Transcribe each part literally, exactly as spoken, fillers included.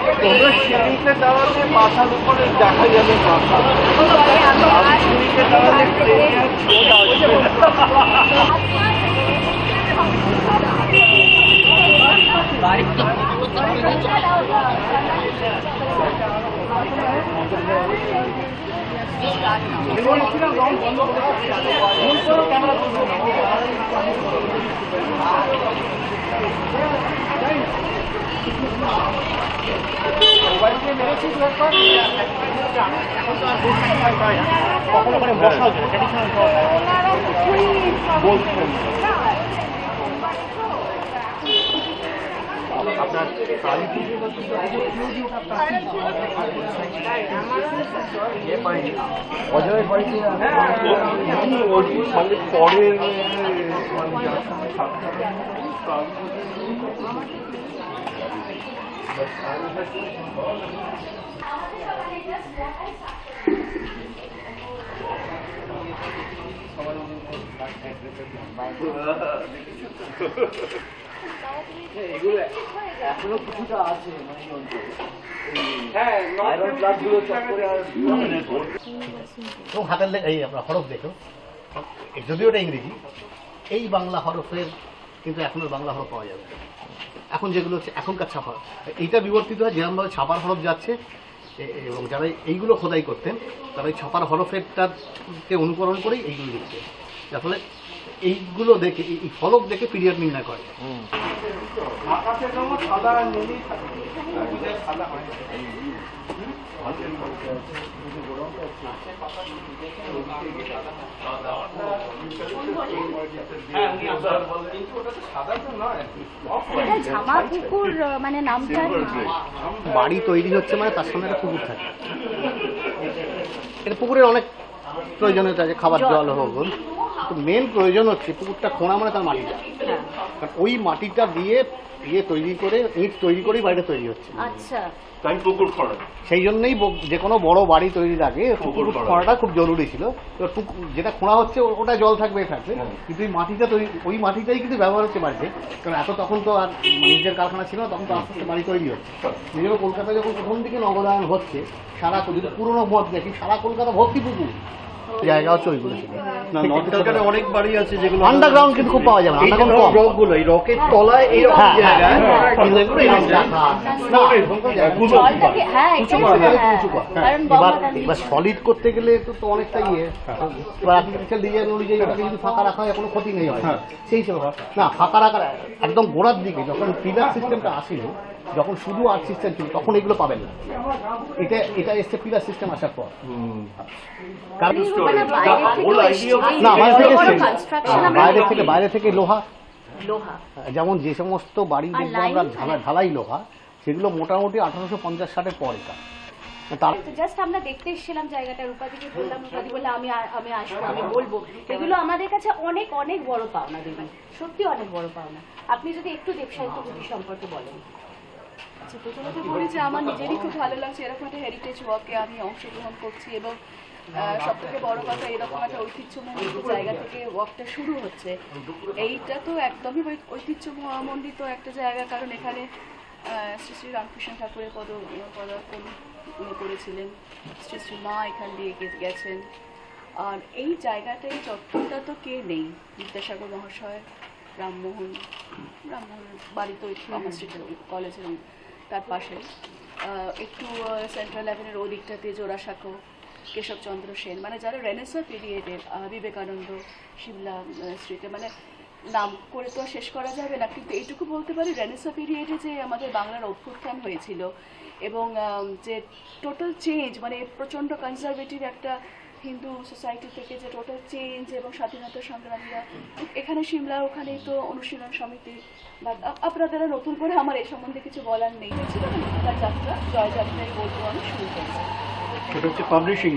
তোমরা সিঁড়িতে দাঁড়ালে মাথার উপরে দেখা যাবে মাথা, সিঁড়িতে দাঁড়ালে আপনার কালী পুজো অজয়ের বাড়িতে মানে পরের এগুলো এখনো কিছুটা আছে হাতের এই আমরা হরফ দেখো, যদিও ওটা ইংরেজি, এই বাংলা হরফের কিন্তু এখন বাংলা হরফ পাওয়া যাবে। এখন যেগুলো হচ্ছে এখনকার ছাপা, এইটা বিবর্তিত হয় যেরকমভাবে ছাপার হরফ যাচ্ছে, এবং যারা এইগুলো খোদাই করতেন তারা এই ছাপার হরফেরটাকে অনুকরণ করেই এইগুলো লিখছে। যার ফলে এইগুলো দেখে, এই ফলক দেখে পিরিয়ড নির্ণয় করে। ঝামাপুকুর মানে নামটা, বাড়ি তৈরি হচ্ছে মানে তার সামনে একটা পুকুর থাকে। এটা পুকুরের অনেক প্রয়োজনীয়তা আছে, খাবার জল হোক, তো মেন প্রয়োজন হচ্ছে পুকুরটা খোঁড়া মানে তার মাটিটা, কারণ ওই মাটিটা দিয়ে ইয়ে তৈরি করে, ইট তৈরি করেই বাড়িটা তৈরি হচ্ছে। আচ্ছা, তাই পুকুর খোঁড়া। সেই জন্যই যে কোনো বড় বাড়ি তৈরির আগে পুকুর খোঁড়াটা খুব জরুরি ছিল। যেটা খোঁড়া হচ্ছে ওটা জল থাকবে থাকবে, কিন্তু ওই মাটিটা তৈরি, ওই মাটিটাই কিন্তু ব্যবহার হচ্ছে বাড়িতে। কারণ এত তখন তো আর নিজের কারখানা ছিল না, তখন তো আস্তে আস্তে বাড়ি তৈরি হচ্ছে। নিজের কলকাতায় যখন প্রথম দিকে নগরায়ণ হচ্ছে, সারা যদি পুরোনো পথ দেখি, সারা কলকাতা ভর্তি পুকুর, জায়গা হচ্ছে ওইগুলো ছিল। অনেক বাড়ি আছে যেগুলো আন্ডারগ্রাউন্ড কিন্তু খুব পাওয়া যাবে, রকগুলো এই রকের তলায় এই এবার সলিড করতে গেলে তো অনেকটা ইয়ে, আর্টিফিশিয়াল ডিজাইন অনুযায়ী ওটাকে যদি ফাঁকা রাখা হয় কোনো ক্ষতি নেই হয়, সেই হিসেবে না ফাঁকা রাখার একদম গোড়ার দিকে যখন পিলার সিস্টেমটা আসিল, যখন শুধু আর্ট সিস্টেম ছিল, তখন এগুলো পাবেন না। এটা এটা এসছে পিলার সিস্টেম আসার পর। বাইরে থেকে বাইরে থেকে লোহা, যেমন যে সমস্ত বাড়ি দেখবো আমরা ঢালাই লোহা, সেগুলো মোটামুটি আঠারোশো পঞ্চাশ ষাটের পরে। জাস্ট আমরা দেখতে এসেছিলাম জায়গাটা, রূপাদিকে বললাম, রূপাদি বললে আমি আমি আসবো, আমি বলবো। এগুলো আমাদের কাছে অনেক অনেক বড় পাওনা দেবী, সত্যি অনেক বড় পাওনা। আপনি যদি একটু দেবসাহিত্য সম্পর্কে বলেন। আচ্ছা, প্রথমত বলি যে আমার নিজেরই খুব ভালো লাগছে এরকম একটা হেরিটেজ ওয়ার্কে আমি অংশগ্রহণ করছি, এবং সব থেকে বড় কথা এরকম একটা ঐতিহ্যমণ্ডিত জায়গা থেকে ওয়ার্কটা শুরু হচ্ছে। এইটা তো একদমই ঐতিহ্যমণ্ডিত একটা জায়গা, কারণ এখানে শ্রী শ্রী রামকৃষ্ণ ঠাকুরের পদ পদার্পণ করেছিলেন, শ্রী শ্রী মা এখান দিয়ে গেছেন। আর এই জায়গাটা, এই চত্বরটা তো কে নেই, বিদ্যাসাগর মহাশয়, রামমোহন রামমোহনের বাড়ি তো আমার স্ট্রিটের কলেজের তার পাশে, একটু সেন্ট্রাল অ্যাভিনিউর ওদিকটাতে জোড়াসাঁকো, কেশবচন্দ্র সেন, মানে যারা রেনেসাঁ পিরিয়ডের, বিবেকানন্দ, শিমলা স্ট্রিটে, মানে নাম করে তো শেষ করা যাবে না, কিন্তু এইটুকু বলতে পারি রেনেসাঁ পিরিয়ডে যে আমাদের বাংলার অভ্যুত্থান হয়েছিল, এবং যে টোটাল চেঞ্জ, মানে প্রচণ্ড কনজারভেটিভ একটা হিন্দু সোসাইটি থেকে যে টোটাল চেঞ্জ, এবং স্বাধীনতা সংগ্রামীরা এখানে সিমলা, ওখানেই তো অনুশীলন সমিতি, বা আপনাদের নতুন করে আমার এই সম্বন্ধে কিছু বলার নেই, ছিল তার যাত্রা, জয়যাত্রাই বলবো আমি, শুরু করেছি। সেটা হচ্ছে পাবলিশিং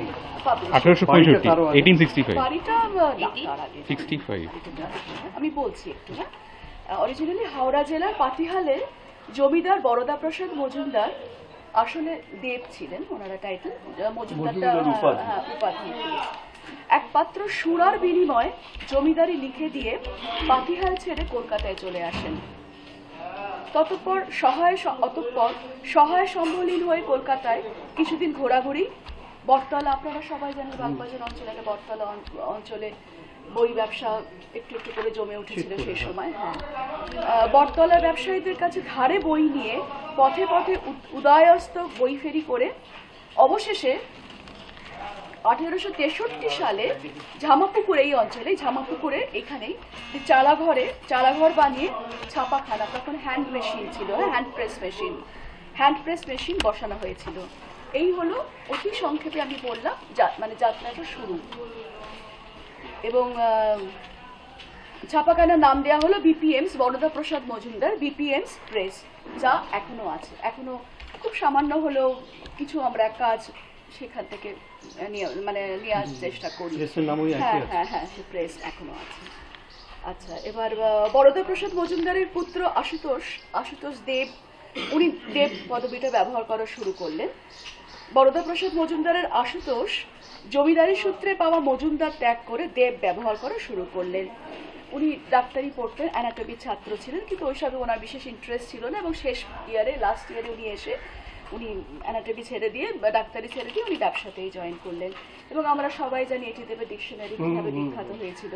আমি বলছি একটু। হ্যাঁ, অরিজিনালি হাওড়া জেলার পাতিহালের জমিদার বরদা প্রসাদ মজুমদার আসলে দেব ছিলেন, ওনারা টাইটেল, মজুমদারটা উপাধি। এক পাত্র সুরার বিনিময়ে জমিদারি লিখে দিয়ে পাতিহাল ছেড়ে কলকাতায় চলে আসেন। ততপর সহায় অতঃপর সহায় সম্বলহীন হয়ে কলকাতায় কিছুদিন ঘোরাঘুরি। বটতলা, আপনারা সবাই জানেন বাগবাজার অঞ্চলে, একটা বটতলা অঞ্চলে বই ব্যবসা একটু একটু করে জমে উঠেছিল সেই সময়। হ্যাঁ, বটতলার ব্যবসায়ীদের কাছে ধারে বই নিয়ে পথে পথে উদয়স্ত বই ফেরি করে অবশেষে আঠেরোশো তেষট্টি সালে ঝামাপুকুর, এই অঞ্চলে ঝামাপুকুরে এখানেই চালাঘরে চালাঘর বানিয়ে ছাপাখানা, তখন হ্যান্ড মেশিন ছিল, hand press machine hand press machine বসানো হয়েছিল। এই হলো অতি সংক্ষেপে আমি বললাম মানে যাত্রাটা শুরু। এবং ছাপাখানার নাম দেওয়া হলো BPMS, Barada Prasad Majumdar BPMS press, যা এখনো আছে। এখনো খুব সামান্য হলেও কিছু আমরা কাজ সেখান থেকে মানে নেওয়ার চেষ্টা করি। হ্যাঁ হ্যাঁ হ্যাঁ সে প্রেস এখনো আছে। আচ্ছা, এবার বরদা প্রসাদ মজুমদারের পুত্র আশুতোষ আশুতোষ দেব, উনি দেব পদবিটা ব্যবহার করা শুরু করলেন। বরদা প্রসাদ মজুমদারের আশুতোষ জমিদারি সূত্রে পাওয়া মজুমদার ত্যাগ করে দেব ব্যবহার করা শুরু করলেন। উনি ডাক্তারি পড়তেন, অ্যানাটমি ছাত্র ছিলেন, কিন্তু ওইসবে ওনার বিশেষ ইন্টারেস্ট ছিল না এবং শেষ ইয়ারে লাস্ট ইয়ারে উনি এসে উনি অ্যানাটমি ছেড়ে দিয়ে বা ডাক্তারি ছেড়ে দিয়ে উনি ব্যবসাতেই জয়েন করলেন। এবং আমরা সবাই জানি এটি দেবের ডিকশনারি কিভাবে বিখ্যাত হয়েছিল।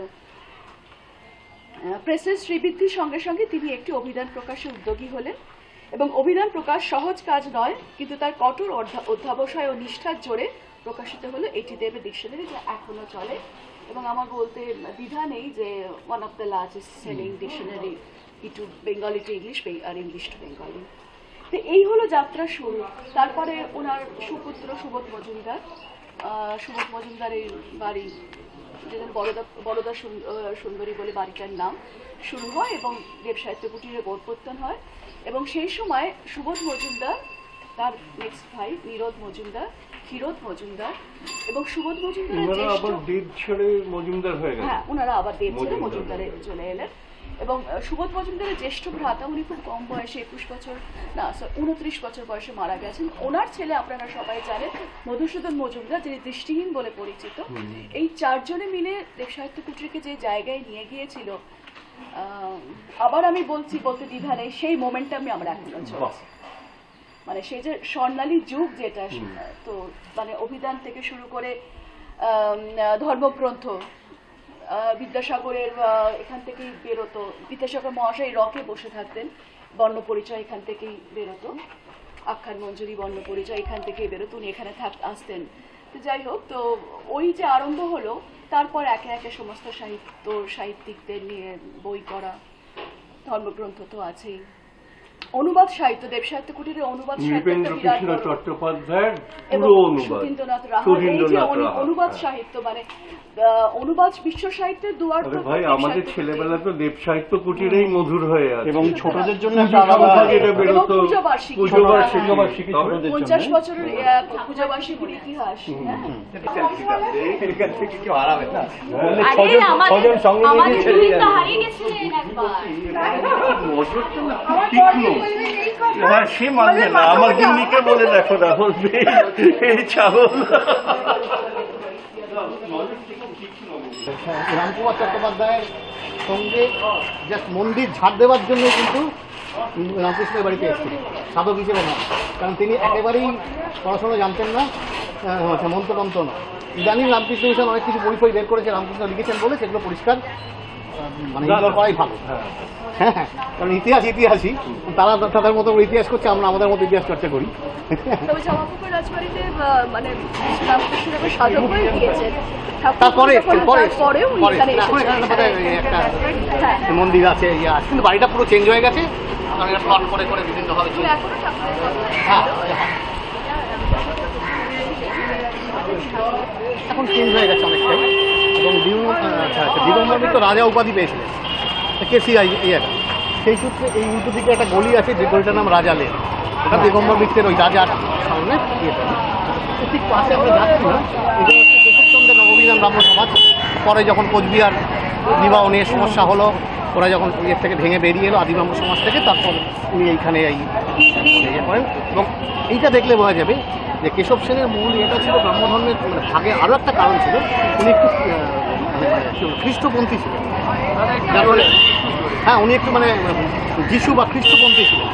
প্রেসের শ্রীবৃদ্ধির সঙ্গে সঙ্গে তিনি একটি অভিধান প্রকাশে উদ্যোগী হলেন এবং অভিধান প্রকাশ সহজ কাজ নয়, কিন্তু তার কঠোর অধ্যাবসায় ও নিষ্ঠার জোরে প্রকাশিত হলো এটি দেবের ডিকশনারি, যা এখনো চলে। এবং আমার বলতে দ্বিধা নেই যে one of the largest selling dictionary to Bengali to English আর ইংলিশ টু বেঙ্গলি। তো এই হলো যাত্রা শুরু। তারপরে ওনার সুপুত্র সুবোধ মজুমদার, সুবোধ মজুমদারের বাড়ি, যেখানে বড়দা বড়দা সুন্দরী বলে বাড়িটার নাম, শুরু হয় এবং দেব সাহিত্য কুটিরে গোড়পত্তন হয়। এবং সেই সময় সুবোধ মজুমদার, তার নেক্সট ভাই নীরদ মজুমদার, ক্ষীরোদ মজুমদার এবং সুবোধ মজুমদার আবার দেব ছেড়ে মজুমদার হয়ে গেলেন। হ্যাঁ, ওনারা আবার দেব ছেড়ে মজুমদারে চলে এলেন। এবং সুবোধ মজুমদারের জ্যেষ্ঠ ভ্রাতা, উনি খুব কম বয়সে একুশ বছর না উনত্রিশ বছর বয়সে মারা গেছেন। ওনার ছেলে আপনারা সবাই জানেন মধুসূদন মজুমদার, যিনি দৃষ্টিহীন বলে পরিচিত। এই চারজনে মিলে দেব সাহিত্য কুটিরকে যে জায়গায় নিয়ে গিয়েছিল, আবার আমি বলছি বলতে দ্বিধা নেই, সেই মোমেন্টামে আমরা এখনো চলছি। মানে সেই যে স্বর্ণালী যুগ যেটা, তো মানে অভিধান থেকে শুরু করে ধর্মগ্রন্থ, বিদ্যাসাগরের এখান থেকেই বেরোতো, বিদ্যাসাগর মহাশয় রকে বসে থাকতেন, বর্ণ পরিচয় এখান থেকেই বেরোতো, আখ্যান মঞ্জুরি বর্ণ পরিচয় এখান থেকেই বেরোতো, উনি এখানে থাক আসতেন। তো যাই হোক, তো ওই যে আরম্ভ হলো, তারপর একে একে সমস্ত সাহিত্য সাহিত্যিকদের নিয়ে বই করা, ধর্মগ্রন্থ তো আছেই, অনুবাদ সাহিত্য, দেব সাহিত্য কুটিরের অনুবাদ অনুবাদ সাহিত্য মানে অনুবাদ বিশ্ব সাহিত্যের দুয়ার। ভাই, আমাদের ছেলেবেলা তো দেব সাহিত্য কুটিরেই মধুর হয়ে আছে এবং ছোটদের জন্য পঞ্চাশ বছরের পূজাবার্ষিকীর ইতিহাস। হ্যাঁ, সে মানবে না, আমার গিন্নিকে বলে দেখো না, বলবে এই ছাগল। রামকুমার চট্টোপাধ্যায়ের সঙ্গে জাস্ট মন্দির ঝাড় দেওয়ার জন্য কিন্তু রামকৃষ্ণের বাড়িতে এসেছিলেন, সাধক হিসেবে না, কারণ তিনি একেবারেই পড়াশোনা জানতেন না, মন্ত্রতন্ত্র না। ইদানিং রামকৃষ্ণ মিশন অনেক কিছু বই ফই বের করেছে, রামকৃষ্ণ লিখেছেন বলে সেগুলো পরিষ্কার মানে ইগনোর করাই ভালো। হ্যাঁ হ্যাঁ, কারণ ইতিহাস ইতিহাসই, তারা তাদের মতো ইতিহাস করছে, আমরা আমাদের মতো ইতিহাস চর্চা করি। তবে ঝামাপুকুর রাজবাড়িতে মানে রামকৃষ্ণ সাধক হয়ে গিয়েছেন, তারপরে একটা মন্দির আছে, কিন্তু বাড়িটা পুরো চেঞ্জ হয়ে গেছে, প্লট করে করে বিভিন্নভাবে এখন চেঞ্জ হয়ে গেছে অনেকটাই। এবং দিগম্বর মিত্র রাজা উপাধি পেয়েছিলেন, কেসিআই ইয়েটা, সেই সূত্রে এই উল্টো দিকে একটা গলি আছে, যে গলিটার নাম রাজা লেন, এটা দিগম্বর মিত্রের ওই রাজার সামনে ইয়েটা। ঠিক পাশে আমরা যাচ্ছি না, এটা হচ্ছে কেশবচন্দ্রের নববিধান ব্রাহ্ম সমাজ। পরে যখন কোচবিহার বিবাহ নিয়ে সমস্যা হলো, ওরা যখন ইয়ের থেকে ভেঙে বেরিয়ে এলো আদি ব্রাহ্ম সমাজ থেকে, তারপর উনি এইখানে এই ইয়ে করেন। এবং এইটা দেখলে বোঝা যাবে যে কেশব সেনের মূল এটা ছিল ব্রাহ্মধর্মের মানে ভাগে। আরও একটা কারণ ছিল, উনি একটু খ্রিস্টপন্থী ছিলেন, যার ফলে হ্যাঁ উনি একটু মানে যিশু বা খ্রিস্টপন্থী ছিলেন,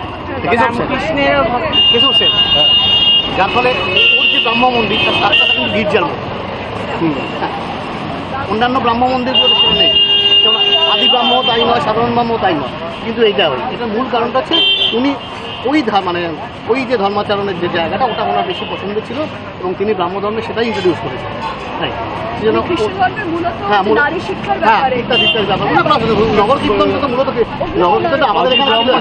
কেশব সেন, যার ফলে ওর যে ব্রাহ্ম মন্দির তার কাছটা কিন্তু গির্জার মতো। অন্যান্য ব্রাহ্ম মন্দিরগুলো সেটা নেই, যেমন আদি ব্রাহ্ম তাই নয়, সাধারণ ব্রাহ্ম তাই নয়, কিন্তু এইটা হয়। এটার মূল কারণটা হচ্ছে উনি ওই মানে ওই যে ধর্মাচরণের যে জায়গাটা ওটা ওনার বেশি পছন্দ ছিল এবং তিনি ব্রাহ্ম ধর্মে সেটাই ইন্ট্রোডিউস করেছেন। তাই হ্যাঁ হ্যাঁ ইত্যাদি ইত্যাদি ব্যাপার। নগর কীর্তনটা তো মূলত নগর কীর্তনটা আমাদের এখানে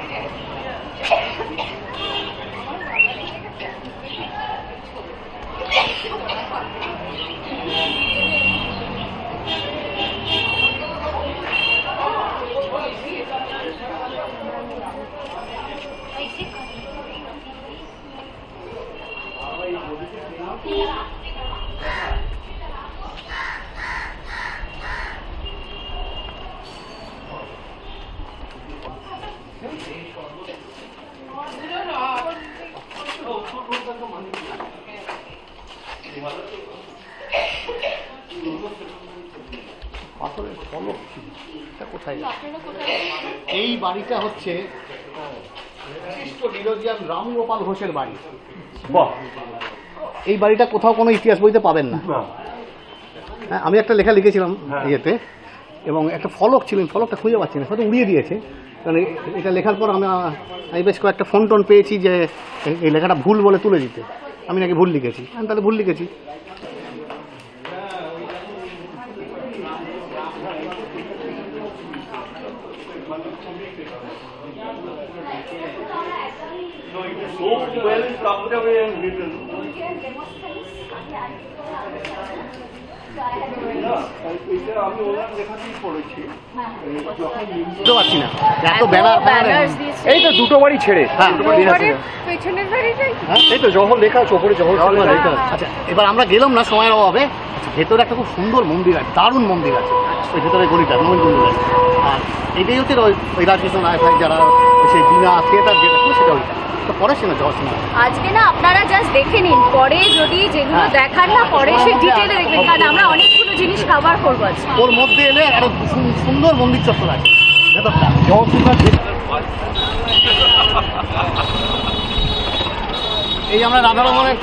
কোথায় এই বাড়িটা হচ্ছে রামগোপাল ঘোষের বাড়ি। এই বাড়িটা কোথাও কোনো ইতিহাস বইতে পাবেন না। হ্যাঁ আমি একটা লেখা লিখেছিলাম ইয়েতে এবং একটা ফলক ছিল, ফলকটা খুঁজে পাচ্ছি না, হয়তো উড়িয়ে দিয়েছে। কারণ এটা লেখার পর আমি আমি বেশ কয়েকটা ফোন টোন পেয়েছি যে এই লেখাটা ভুল বলে তুলে দিতে, আমি নাকি ভুল লিখেছি। আমি তাহলে ভুল লিখেছি। So well tucked away and written. আমি ওনার লেখাতেই পড়েছি, বুঝতে পারছি না এত ব্যানার। এই তো দুটো বাড়ি ছেড়ে এই তো জহর লেখা আছে ওপরে, জহর লেখা। আচ্ছা এবার আমরা গেলাম না সময়ের অভাবে। ভেতরে একটা খুব সুন্দর মন্দির আছে, দারুণ মন্দির আছে ওই ভেতরে গলিটা নবীন মন্দির আছে। আর এটাই হচ্ছে ওই রাজকৃষ্ণ নায়ক ভাই যারা সেই বিনা থিয়েটার যেটা সেটা ওইটা তো পরে শোনা জহর শোনা। আজকে না আপনারা জাস্ট দেখে নিন, পরে যদি যেগুলো দেখার না পরে সে ডিটেলে দেখবেন, কারণ আমরা অনেকগুলো জিনিস কভার করবো আজকে। ওর মধ্যে এলে একটা সুন্দর মন্দির চত্বর আছে ভেতরটা। এই আমরা রাধারমনের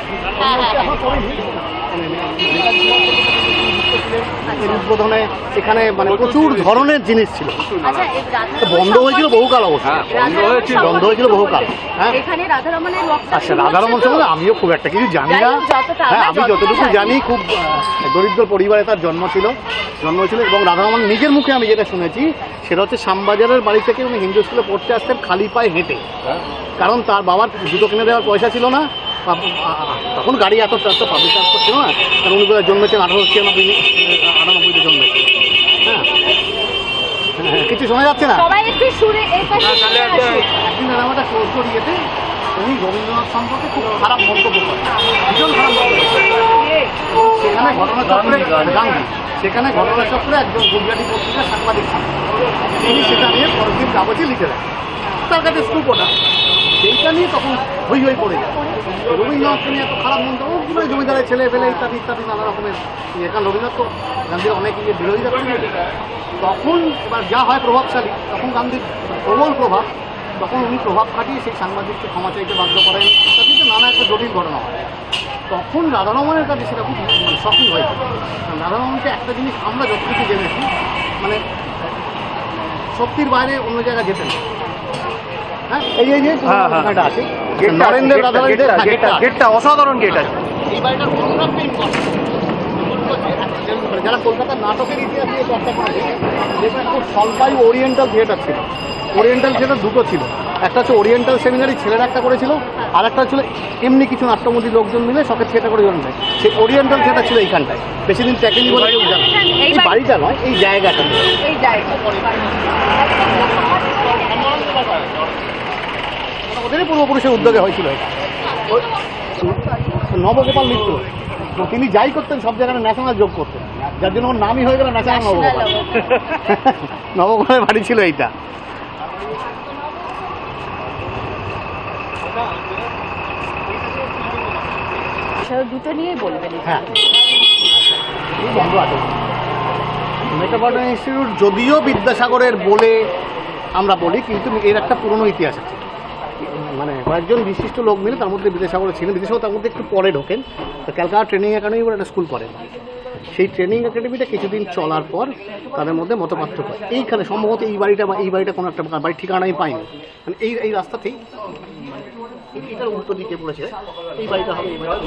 উদ্বোধনে এখানে মানে প্রচুর ধরনের জিনিস ছিল। বন্ধ হয়েছিল বহুকাল, অবশ্য বন্ধ হয়েছিল বহুকাল। হ্যাঁ আচ্ছা রাধারমন সম্বন্ধে আমিও খুব একটা কিছু জানি না। হ্যাঁ আমি যতটুকু জানি খুব দরিদ্র পরিবারে তার জন্ম ছিল জন্ম ছিল এবং রাধারমন নিজের মুখে আমি যেটা শুনেছি সেটা হচ্ছে শ্যামবাজারের বাড়ি থেকে উনি হিন্দু স্কুলে পড়তে আসতেন খালি পায়ে হেঁটে, কারণ তার বাবার জুতো কিনে দেওয়ার পয়সা ছিল না। তখন গাড়ি এত এত পাবলিক ট্রান্সপোর্ট ছিল না, কারণ উনি বোধহয় জন্মেছেন আঠারোশো ছিয়ানব্বই আটানব্বইতে জন্মেছেন। হ্যাঁ কিছু শোনা যাচ্ছে না। একদিন আমার একটা চৌধুরী ইয়েতে উনি রবীন্দ্রনাথ সম্পর্কে খুব খারাপ মন্তব্য করেন, ভীষণ খারাপ মন্তব্য। সেখানে ঘটনাচক্রে গান্ধী সেখানে ঘটনাচক্রে একজন গুজরাটি পত্রিকার সাংবাদিক ছিলেন, তিনি সেটা নিয়ে পরের দিন কাগজে লিখে দেন, তার কাছে স্কুপ ওটা, সেইটা নিয়ে তখন হই হই পড়ে যায়। রবীন্দ্রনাথকে নিয়ে এত খারাপ মন্তব্য, জমিদারের ছেলে ফেলে ইত্যাদি ইত্যাদি নানা রকমের ইয়ে। কারণ রবীন্দ্রনাথ তো গান্ধীর অনেক ইয়ে বিরোধিতা করেন। তখন এবার যা হয় প্রভাবশালী, তখন গান্ধীর প্রবল প্রভাব, তখন উনি প্রভাব খাটিয়ে সেই সাংবাদিককে ক্ষমা চাইতে বাধ্য করেন ইত্যাদিতে নানা একটা জটিল ঘটনা হয়। তখন রাধারমনের কাছে সেটা খুব মানে শকিং হয়েছে। কারণ রাধারমনকে একটা জিনিস আমরা যতটুকু জেনেছি মানে শক্তির বাইরে অন্য জায়গায় যেতেন। হ্যাঁ এই এই যে এটা আছে নরেন্দ্র রাধারমনের গেটটা অসাধারণ গেট আছে। এই বাড়িটার ফটোগ্রাফ যারা কলকাতার নাটকের ইতিহাস নিয়ে চর্চা করেছে, যেখানে খুব স্বল্পায়ু ওরিয়েন্টাল থিয়েটার ছিল। ওরিয়েন্টাল থিয়েটার দুটো ছিল, একটা হচ্ছে ওরিয়েন্টাল সেমিনারি ছেলেরা একটা করেছিল, আর একটা ছিল এমনি কিছু নাট্যমন্ত্রী লোকজন মিলে শখের থিয়েটার করে জন্ম নেয়। সেই ওরিয়েন্টাল থিয়েটার ছিল এইখানটায়, বেশি দিন ট্যাকেনি বলে কেউ জানে। এই বাড়িটা নয়, এই জায়গাটা ওদেরই পূর্বপুরুষের উদ্যোগে হয়েছিল এটা। নবগোপাল মিত্র তিনি যাই করতেন সব জায়গায় ন্যাশনাল যোগ করতেন, যার জন্য ওর নামই হয়ে গেল ন্যাশনাল নবগোপাল। নবগোপালের বাড়ি ছিল এইটা। দুটো নিয়েই বলবেন। হ্যাঁ বন্ধ আছে। মেট্রোপলিটন ইনস্টিটিউট যদিও বিদ্যাসাগরের বলে আমরা বলি, কিন্তু এর একটা পুরনো ইতিহাস আছে। মানে কয়েকজন বিশিষ্ট লোক মিলে, তার মধ্যে বিদ্যাসাগর ছিলেন। বিদ্যাসাগর তার মধ্যে একটু পরে ঢোকেন, ক্যালকাটা ট্রেনিং একাডেমি বলে একটা স্কুল করেন। সেই ট্রেনিং একাডেমিটা কিছুদিন চলার পর তাদের মধ্যে মতপার্থক্য হয়। এইখানে সম্ভবত এই বাড়িটা বা এই বাড়িটা কোনো একটা বাড়ির ঠিকানা আমি পাইনি, মানে এই এই রাস্তাতেই এটার উল্টো দিকে পড়েছে এই বাড়িটা হবে। এই বাড়িটা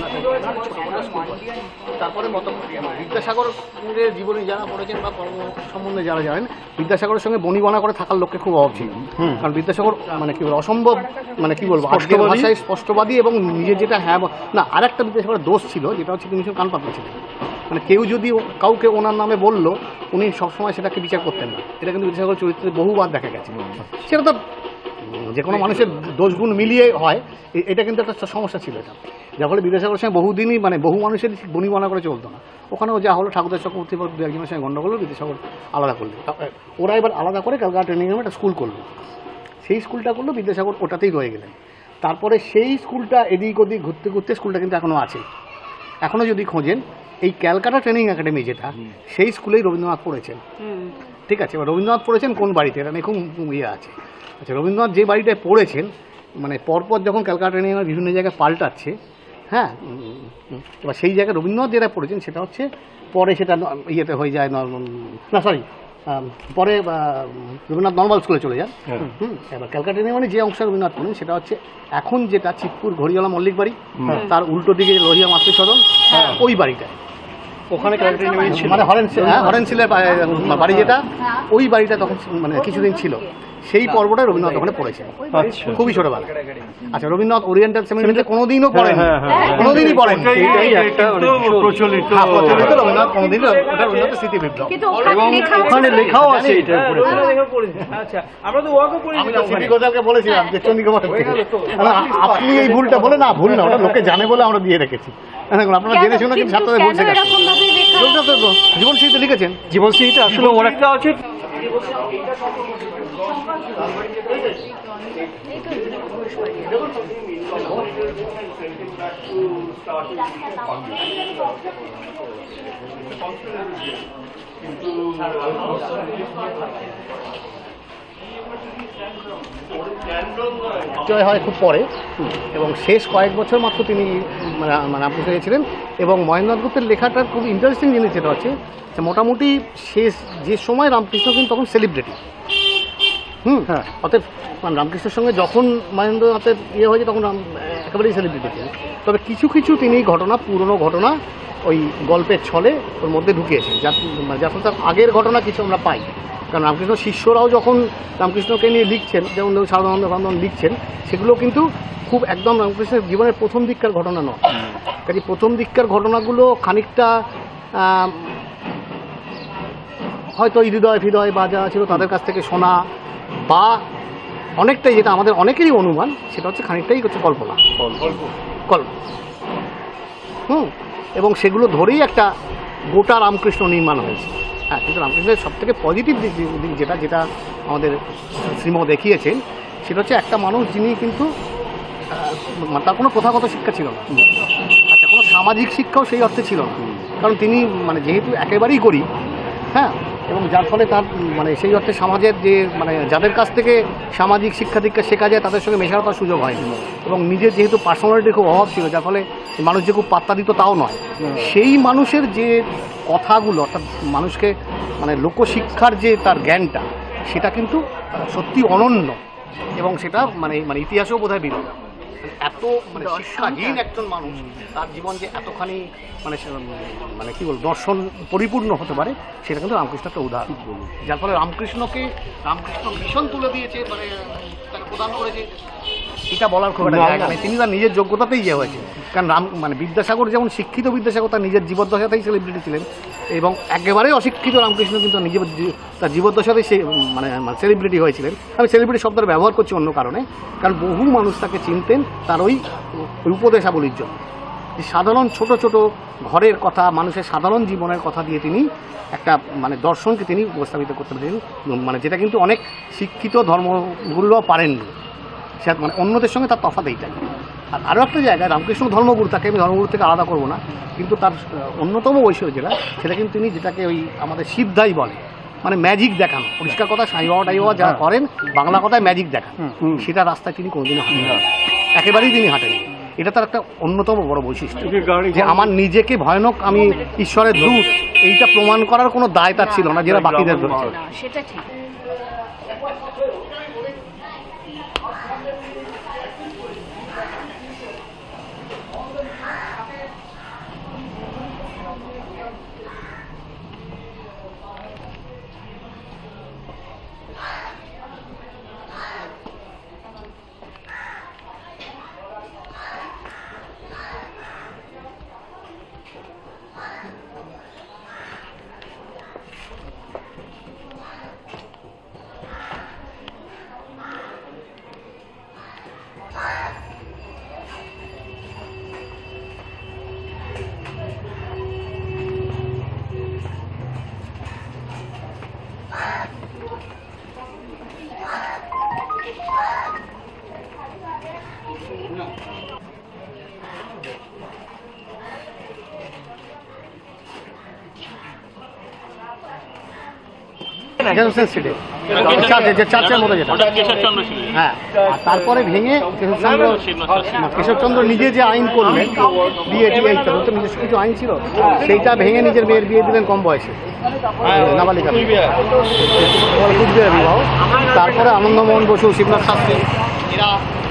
তারপরে মত বিদ্যাসাগরের জীবনে যারা পড়েছেন বা কর্ম সম্বন্ধে যারা জানেন, বিদ্যাসাগরের সঙ্গে বনিবনা করে থাকার লোককে খুব অভাব ছিল। কারণ বিদ্যাসাগর মানে কি বলবো অসম্ভব, মানে কি বলবো আজকের ভাষায় স্পষ্টবাদী, এবং নিজের যেটা হ্যাঁ না। আর একটা বিদ্যাসাগরের দোষ ছিল, যেটা হচ্ছে তিনি কান পাতলা ছিলেন। মানে কেউ যদি কাউকে ওনার নামে বললো, উনি সবসময় সেটাকে বিচার করতেন না। এটা কিন্তু বিদ্যাসাগরের চরিত্রে বহুবার দেখা গেছে। সেটা তো যে কোনো মানুষের দোষগুণ মিলিয়ে হয়, এটা কিন্তু একটা সমস্যা ছিল। এটা যার ফলে বিদ্যাসাগরের সঙ্গে বহুদিনই মানে বহু মানুষের বনিবনা করে চলতো না। ওখানেও যা হলো ঠাকুরদাস চক্রবর্তী দু একজনের সঙ্গে গণ্ডগোল, বিদ্যাসাগর আলাদা করলো। ওরা এবার আলাদা করে ক্যালকাটা ট্রেনিং একাডেমি একটা স্কুল করলো। সেই স্কুলটা করলো, বিদ্যাসাগর ওটাতেই রয়ে গেলেন। তারপরে সেই স্কুলটা এদিক ওদিক ঘুরতে ঘুরতে স্কুলটা কিন্তু এখনও আছে। এখনও যদি খোঁজেন, এই ক্যালকাটা ট্রেনিং একাডেমি যেটা, সেই স্কুলেই রবীন্দ্রনাথ পড়েছেন। ঠিক আছে, এবার রবীন্দ্রনাথ পড়েছেন কোন বাড়িতে, এটা নিয়ে খুব ইয়ে আছে। আচ্ছা, রবীন্দ্রনাথ যে বাড়িটায় পড়েছেন, মানে পরপর যখন ক্যালকাটা ট্রেনিং বিভিন্ন জায়গায় পাল্টাচ্ছে, হ্যাঁ, এবার সেই জায়গায় রবীন্দ্রনাথ যেটা পড়েছেন সেটা হচ্ছে পরে সেটা ইয়েতে হয়ে যায়, না সরি পরে রবীন্দ্রনাথ নর্মাল স্কুলে চলে যান। হুম এবার ক্যালকাটা ট্রেনিং মানে যে অংশ রবীন্দ্রনাথ পড়েন সেটা হচ্ছে এখন যেটা চিতপুর ঘড়িওয়ালা মল্লিক বাড়ি, তার উল্টো দিকে লোহিয়া মাতৃসদন, ওই বাড়িটায় ওখানে মানে হরেনসিলের বাড়ি যেটা, ওই বাড়িটা তখন মানে কিছুদিন ছিল। সেই পর্বটা রবীন্দ্রনাথ ওখানে পড়েছেন খুবই ছোটবেলা। আচ্ছা, রবীন্দ্রনাথ ওরিয়েন্টাল সেমিনারিতে কোনোদিনও পড়েন, কোনোদিনই পড়েন, রবীন্দ্রনাথ কোনোদিন রবীন্দ্রনাথের স্মৃতি বিপ্লব ওখানে লেখাও আছে। আমি স্মৃতি গোজালকে বলেছিলাম যে চন্ডীগড় থেকে, আপনি এই ভুলটা বলে না, ভুল না, ওটা লোকে জানে বলে আমরা দিয়ে রেখেছি। আপনারা জেনে শুনে কিন্তু ছাত্রদের ভুল শেখাচ্ছেন। জীবনশ্রীতে লিখেছেন, জীবনশ্রীতে আসলে ওর একটা আছে। জয় হয় খুব পরে, এবং শেষ কয়েক বছর মাত্র তিনি মানে আপনি ছিলেন। এবং মহেন্দ্রনাথ গুপ্তের লেখাটার খুব ইন্টারেস্টিং জিনিস যেটা হচ্ছে, মোটামুটি শেষ যে সময় রামকৃষ্ণ কিন্তু তখন সেলিব্রিটি। হুম হ্যাঁ অতএব মানে রামকৃষ্ণের সঙ্গে যখন মহেন্দ্রনাথের ইয়ে হয়েছে তখন একেবারেই সেলিব্রিটি ছিলেন। তবে কিছু কিছু তিনি ঘটনা, পুরনো ঘটনা ওই গল্পের ছলে ওর মধ্যে ঢুকিয়েছেন, যার যার ফলে তার আগের ঘটনা কিছু আমরা পাই। কারণ রামকৃষ্ণ শিষ্যরাও যখন রামকৃষ্ণকে নিয়ে লিখছেন, যেমন ধরুন সারদানন্দ ফারদানন্দ লিখছেন, সেগুলো কিন্তু খুব একদম রামকৃষ্ণের জীবনের প্রথম দিককার ঘটনা নয়। কাজে প্রথম দিককার ঘটনাগুলো খানিকটা হয়তো হৃদয় হৃদয় বা যারা ছিল তাদের কাছ থেকে শোনা, বা অনেকটাই যেটা আমাদের অনেকেরই অনুমান, সেটা হচ্ছে খানিকটাই হচ্ছে কল্পনা, কল্প হুম এবং সেগুলো ধরেই একটা গোটা রামকৃষ্ণ নির্মাণ হয়েছে। হ্যাঁ, কিন্তু রামকৃষ্ণের সব থেকে পজিটিভ দিক যেটা যেটা আমাদের শ্রীম দেখিয়েছেন, সেটা হচ্ছে একটা মানুষ যিনি কিন্তু তার কোনো প্রথাগত শিক্ষা ছিল না। আচ্ছা, কোনো সামাজিক শিক্ষাও সেই অর্থে ছিল না, কারণ তিনি মানে যেহেতু একেবারেই গরিব, হ্যাঁ, এবং যার ফলে তার মানে সেই অর্থে সমাজের যে মানে যাদের কাছ থেকে সামাজিক শিক্ষা দীক্ষা শেখা যায় তাদের সঙ্গে মেশার তার সুযোগ হয়নি, এবং নিজের যেহেতু পার্সোনালিটির খুব অভাব ছিল, যার ফলে মানুষ যে খুব পাত্তা দিত তাও নয়। সেই মানুষের যে কথাগুলো, অর্থাৎ মানুষকে মানে লোকশিক্ষার যে তার জ্ঞানটা, সেটা কিন্তু সত্যি অনন্য, এবং সেটা মানে মানে ইতিহাসেও বোধহয় বিরল। এত মানে শিক্ষাহীন একজন মানুষ, তার জীবন যে এতখানি মানে মানে কী বল দর্শন পরিপূর্ণ হতে পারে, সেটা কিন্তু রামকৃষ্ণ একটা উদাহরণ। যার ফলে রামকৃষ্ণকে রামকৃষ্ণ মিশন তুলে দিয়েছে, মানে তাকে প্রদান করেছে, এটা বলার খুব একটা জায়গা নেই। তিনি তার নিজের যোগ্যতাতেই ইয়ে হয়েছে। কারণ রাম মানে বিদ্যাসাগর যেমন শিক্ষিত বিদ্যাসাগর তার নিজের জীবদ্দশাতেই সেলিব্রিটি ছিলেন, এবং একেবারেই অশিক্ষিত রামকৃষ্ণ কিন্তু নিজের তার জীবদ্দশাতেই সে মানে সেলিব্রিটি হয়েছিলেন। আমি সেলিব্রিটি শব্দটা ব্যবহার করছি অন্য কারণে, কারণ বহু মানুষ তাকে চিনতেন তার ওই উপদেশাবলীর জন্য। সাধারণ ছোট ছোট ঘরের কথা, মানুষের সাধারণ জীবনের কথা দিয়ে তিনি একটা মানে দর্শনকে তিনি উপস্থাপিত করতে পেরেছিলেন, মানে যেটা কিন্তু অনেক শিক্ষিত ধর্মগুরুরাও পারেননি। সে মানে অন্যদের সঙ্গে তার তফাৎ এইটাই। আর আরও একটা জায়গায় রামকৃষ্ণ ধর্মগুরু, তাকে আমি ধর্মগুরু থেকে আলাদা করবো না, কিন্তু তার অন্যতম বৈশিষ্ট্য যেটা সেটা কিন্তু তিনি যেটাকে ওই আমাদের শিবধাই বলে, মানে ম্যাজিক দেখানো। পরিষ্কার কথা, সাই বাবা টাই বাবা যারা করেন বাংলা কথায় ম্যাজিক দেখান, সেটা রাস্তায় তিনি কোনোদিনও হাঁটেন না, একেবারেই তিনি হাঁটেন। এটা তার একটা অন্যতম বড় বৈশিষ্ট্য, যে আমার নিজেকে ভয়ানক আমি ঈশ্বরের দূত এইটা প্রমাণ করার কোনো দায় তার ছিল না, যেটা বাকিদের ধরছে। সেটা ঠিক। হ্যাঁ, তারপরে ভেঙে কেশবচন্দ্র নিজে যে আইন করলেন বিয়ে টিয়ে তো নিজস্ব কিছু আইন ছিল, সেইটা ভেঙে নিজের মেয়ের বিয়ে দিলেন কম বয়সে, নাবালিকা কুচবিহার বিবাহ। তারপরে আনন্দমোহন বসু, শিবনাথ শাস্ত্রী, এরা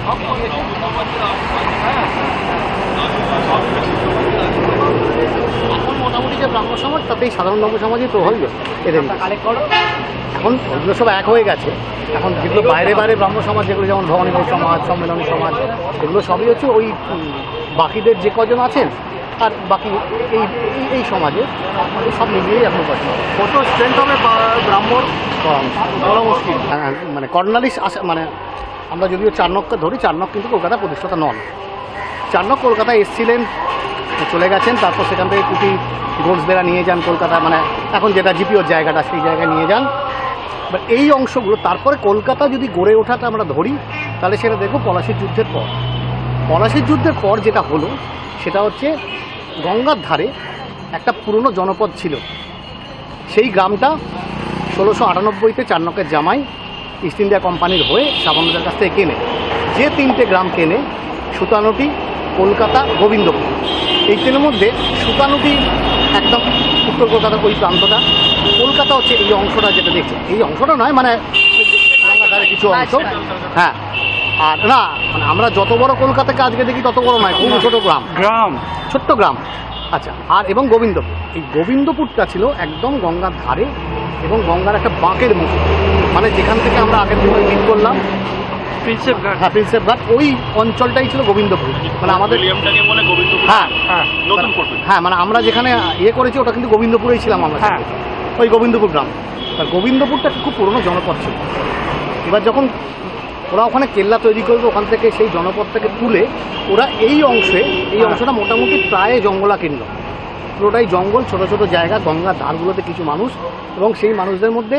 এখন মোটামুটি যে ব্রাহ্ম সমাজ তাতেই সাধারণ ব্রাহ্ম সমাজই তো হইল এদের। এখন ওগুলো সব এক হয়ে গেছে। এখন যেগুলো বাইরে বাইরে ব্রাহ্ম সমাজ, যেগুলো যেমন ভবানীপুর সমাজ, সম্মেলনী সমাজ, এগুলো সবই হচ্ছে ওই বাকিদের যে কজন আছেন আর বাকি এই এই সমাজে সব মিলিয়েই এখন বসে। কত স্ট্রেংথ হবে ব্রাহ্মণ বলা মুশকিল। মানে কর্নালিস আসে, মানে আমরা যদিও চারনককে ধরি, চারনক কিন্তু কলকাতা প্রতিষ্ঠাতা নন। চারনক কলকাতায় এসেছিলেন, চলে গেছেন, তারপর সেখান থেকে কুটি গোলসবেরা নিয়ে যান কলকাতা, মানে এখন যেটা জিপিওর জায়গাটা সেই জায়গায় নিয়ে যান। বাট এই অংশগুলো তারপরে কলকাতা যদি গড়ে ওঠাটা আমরা ধরি তাহলে সেটা দেখব পলাশির যুদ্ধের পর। পলাশির যুদ্ধের পর যেটা হলো সেটা হচ্ছে গঙ্গার ধারে একটা পুরনো জনপদ ছিল, সেই গ্রামটা ষোলোশো আটানব্বইতে চারনকের জামাই ইস্ট ইন্ডিয়া কোম্পানির হয়ে সাবানদের কাছ থেকে কেনে। যে তিনটে গ্রাম কেনে, সুতানুটি, কলকাতা, গোবিন্দপুর, এই তিনের মধ্যে সুতানুটি একদম উত্তর কলকাতার ওই প্রান্তটা, কলকাতা হচ্ছে এই অংশটা যেটা দেখছে, এই অংশটা নয় মানে গঙ্গার ধারে কিছু অংশ। হ্যাঁ, আর না মানে আমরা যত বড় কলকাতাকে আজকে দেখি তত বড় নয়, খুব ছোটো গ্রাম, গ্রাম ছোট্ট গ্রাম। আচ্ছা, আর এবং গোবিন্দপুর, এই গোবিন্দপুরটা ছিল একদম গঙ্গার ধারে এবং গঙ্গার একটা বাঁকের মুখে, মানে যেখান থেকে আমরা আগের দিন মিট করলাম প্রিন্সেপ ঘাট, হ্যাঁ প্রিন্সেপ ঘাট, ওই অঞ্চলটাই ছিল গোবিন্দপুর। মানে আমাদের হ্যাঁ হ্যাঁ মানে আমরা যেখানে ইয়ে করেছি ওটা কিন্তু গোবিন্দপুরেই ছিলাম আমরা, ওই গোবিন্দপুর গ্রাম। আর গোবিন্দপুরটা খুব পুরনো জনপদ ছিল। এবার যখন ওরা ওখানে কেল্লা তৈরি করবে, ওখান থেকে সেই জনপদটাকে তুলে ওরা এই অংশে, এই অংশটা মোটামুটি প্রায় জঙ্গলাকীর্ণ, পুরোটাই জঙ্গল, ছোট ছোট জায়গা, গঙ্গার ধারগুলোতে কিছু মানুষ, এবং সেই মানুষদের মধ্যে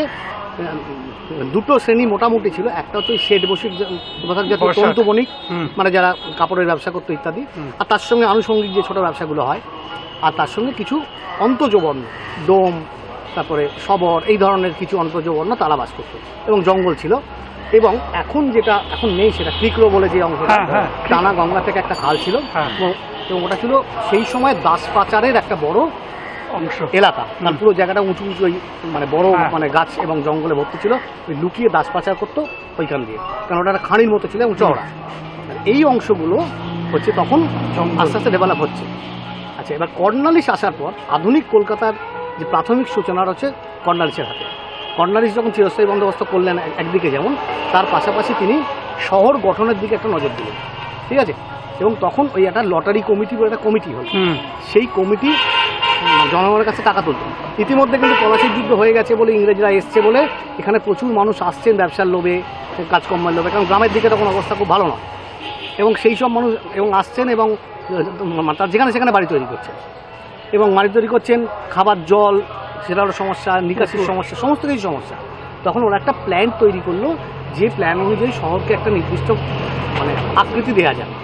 দুটো শ্রেণী মোটামুটি ছিল। একটা হচ্ছে ওই শেড বসিক তন্তু বণিক, মানে যারা কাপড়ের ব্যবসা করতো ইত্যাদি, আর তার সঙ্গে আনুষঙ্গিক যে ছোট ব্যবসাগুলো হয়, আর তার সঙ্গে কিছু অন্তর্জবর্ণ, ডোম, তারপরে শবর, এই ধরনের কিছু অন্তর্জবর্ণ তারা বাস করত, এবং জঙ্গল ছিল। এবং এখন যেটা এখন নেই সেটা ক্রিকরো বলে যে অংশটা, টানা গঙ্গা থেকে একটা খাল ছিল, এবং ওটা ছিল সেই সময় দাস পাচারের একটা বড় অংশ এলাকা। কারণ পুরো জায়গাটা উঁচু উঁচু মানে বড় মানে গাছ এবং জঙ্গলে ভর্তি ছিল, ওই লুকিয়ে দাস পাচার করতো ওইখান দিয়ে, কারণ ওটা একটা খাঁড়ির মতো ছিল এবং চওড়া। এই অংশগুলো হচ্ছে তখন আস্তে আস্তে ডেভেলপ হচ্ছে। আচ্ছা, এবার কর্নালিস আসার পর আধুনিক কলকাতার যে প্রাথমিক সূচনার হচ্ছে কর্নালিসের হাতে। কর্নালিস যখন চিরস্থায়ী বন্দোবস্ত করলেন একদিকে যেমন, তার পাশাপাশি তিনি শহর গঠনের দিকে একটা নজর দিলেন, ঠিক আছে। এবং তখন ওই একটা লটারি কমিটি বলে একটা কমিটি হল, সেই কমিটি জনগণের কাছে টাকা তুলত। ইতিমধ্যে কিন্তু পলাশির যুদ্ধ হয়ে গেছে বলে, ইংরেজরা এসছে বলে এখানে প্রচুর মানুষ আসছেন ব্যবসার লোভে, কাজকর্মের লোভে, কারণ গ্রামের দিকে তখন অবস্থা খুব ভালো নয়, এবং সেই সব মানুষ এবং আসছেন এবং তার যেখানে সেখানে বাড়ি তৈরি করছে, এবং বাড়ি তৈরি করছেন, খাবার জল সেটারও সমস্যা, নিকাশির সমস্যা, সমস্ত কিছু সমস্যা। তখন ওরা একটা প্ল্যান তৈরি করলো, যে প্ল্যান অনুযায়ী শহরকে একটা নির্দিষ্ট মানে আকৃতি দেওয়া যায়।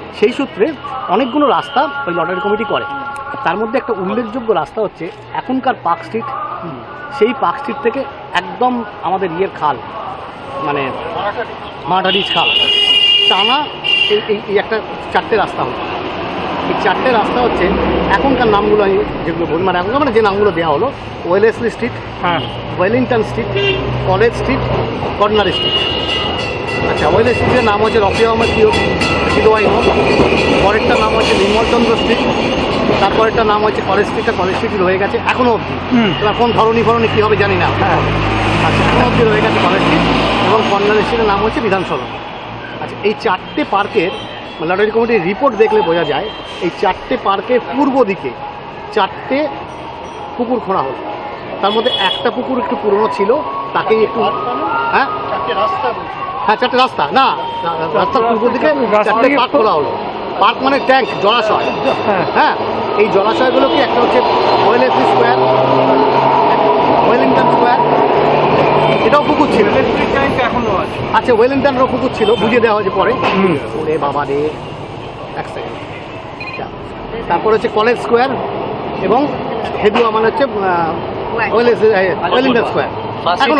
সেই সূত্রে অনেকগুলো রাস্তা ওই লটারি কমিটি করে। তার মধ্যে একটা উল্লেখযোগ্য রাস্তা হচ্ছে এখনকার পার্ক স্ট্রিট, সেই পার্ক স্ট্রিট থেকে একদম আমাদের ইয়ের খাল মানে মাটারিজ খাল টানা এই এই একটা চারটে রাস্তা হচ্ছে। এই চারটে রাস্তা হচ্ছে এখনকার নামগুলো আমি যেগুলো বলি মানে এখনকার মানে যে নামগুলো দেওয়া হলো ওয়েলেসলি স্ট্রিট, হ্যাঁ Wellington Street, College Street, Corner Street. আচ্ছা ওয়েলেস স্ট্রিটের নাম হচ্ছে রফি আহমেদ কিদোয়াই হোম, পরেরটার নাম হচ্ছে নির্মলচন্দ্র স্ট্রিট, তারপরেরটার নাম হচ্ছে কলেজ স্ট্রিটটা কলেজ স্ট্রিট রয়ে গেছে এখনও অবধি। এবার কোন ধরনী ফরণী কী হবে জানি না। হ্যাঁ আচ্ছা এখনও অবধি রয়ে গেছে কলেজ স্ট্রিট এবং কর্নার স্ট্রিটের নাম হচ্ছে বিধানসভা। আচ্ছা এই চারটে পার্কের লটারি কমিটির রিপোর্ট দেখলে বোঝা যায় এই চারটে পার্কের পূর্ব দিকে চারটে পুকুর খোঁড়া হলো। তার মধ্যে একটা পুকুর একটু পুরনো ছিল, তাকেই একটু হ্যাঁ চারটে রাস্তা হ্যাঁ চারটে রাস্তা না রাস্তার পূর্ব দিকে চারটে পার্ক খোলা হলো। পার্ক মানে ট্যাঙ্ক জলাশয়। হ্যাঁ এই জলাশয়গুলোকে একটা হচ্ছে ওয়েলেসলি স্কোয়ার, ওয়েলিংটন স্কোয়ার, এটাও পুকুর ছিল। আচ্ছা ওয়েলিংটনেরও পুকুর ছিল, বুঝিয়ে দেওয়া হয়েছে পরে। ওরে বাবা রে এক সেকেন্ড। তারপর হচ্ছে কলেজ স্কোয়ার এবং হেদুয়া মানে হচ্ছে ওয়েলিংটন স্কোয়ার। এখন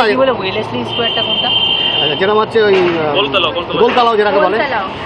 যেরকম হচ্ছে ওই গোলতলাও যেটাকে বলে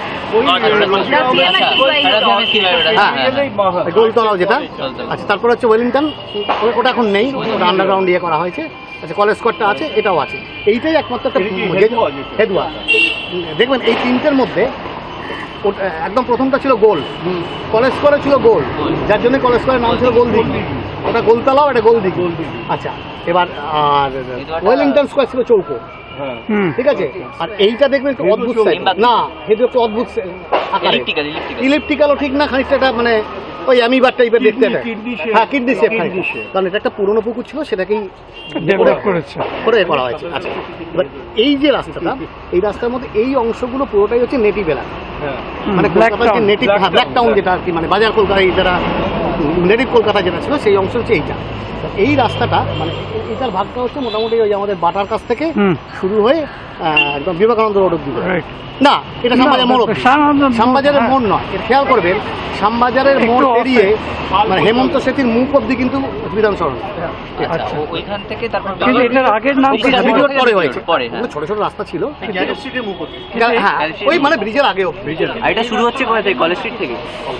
গোলতলাও যেটা। আচ্ছা তারপর হচ্ছে ওয়েলিংটন, ওটা এখন নেই, ওটা আন্ডারগ্রাউন্ড ইয়ে করা হয়েছে। আচ্ছা কলেজ স্কোয়ারটা আছে, এটাও আছে। এইটাই একমাত্র একটা হেদুয়া। দেখবেন এই তিনটের মধ্যে একদম প্রথমটা ছিল গোল, কলেজ স্কোয়ারে ছিল গোল, যার জন্য কলেজ স্কোয়ারের নাম ছিল গোলদিঘি। ওটা গোলতলাও, এটা গোলদিঘি। আচ্ছা এবার আর ওয়েলিংটন স্কোয়ার ছিল চৌকো, ঠিক আছে। আর এইটা দেখবেন একটু অদ্ভুত না, হেদু একটু অদ্ভুত ইলেকট্রিক্যালও ঠিক না, খানিকটা এটা মানে ওই অ্যামিবার টাইপের দেখতে। হ্যাঁ কিডনি শেপ, কারণ এটা একটা পুরনো পুকুর ছিল, সেটাকেই করে করা হয়েছে। আচ্ছা এবার এই যে রাস্তাটা, এই রাস্তার মধ্যে এই অংশগুলো পুরোটাই হচ্ছে নেটিভ এলাকা, মানে কলকাতার যে নেটিভ ব্ল্যাক টাউন যেটা আর কি, মানে বাজার কলকাতায় যারা নেটিভ কলকাতা যেটা ছিল সেই অংশ হচ্ছে এইটা। এই রাস্তাটা মানে এটার ভাগটা হচ্ছে মোটামুটি ওই আমাদের বাটার কাছ থেকে শুরু হয়ে একদম বিবেকানন্দ রোড অব্দি। না এটা শ্যামবাজার মোড়, শ্যামবাজারের মোড় নয়, এটা খেয়াল করবেন শ্যামবাজারের মোড় পেরিয়ে মানে হেমন্ত সেতুর মুখ অব্দি কিন্তু বিধানসভা। ওইখান থেকে তারপর আগের নাম পরে হয়েছে, ছোট ছোট রাস্তা ছিল। হ্যাঁ ওই মানে ব্রিজের আগে ব্রিজের এটা শুরু হচ্ছে কলেজ স্ট্রিট থেকে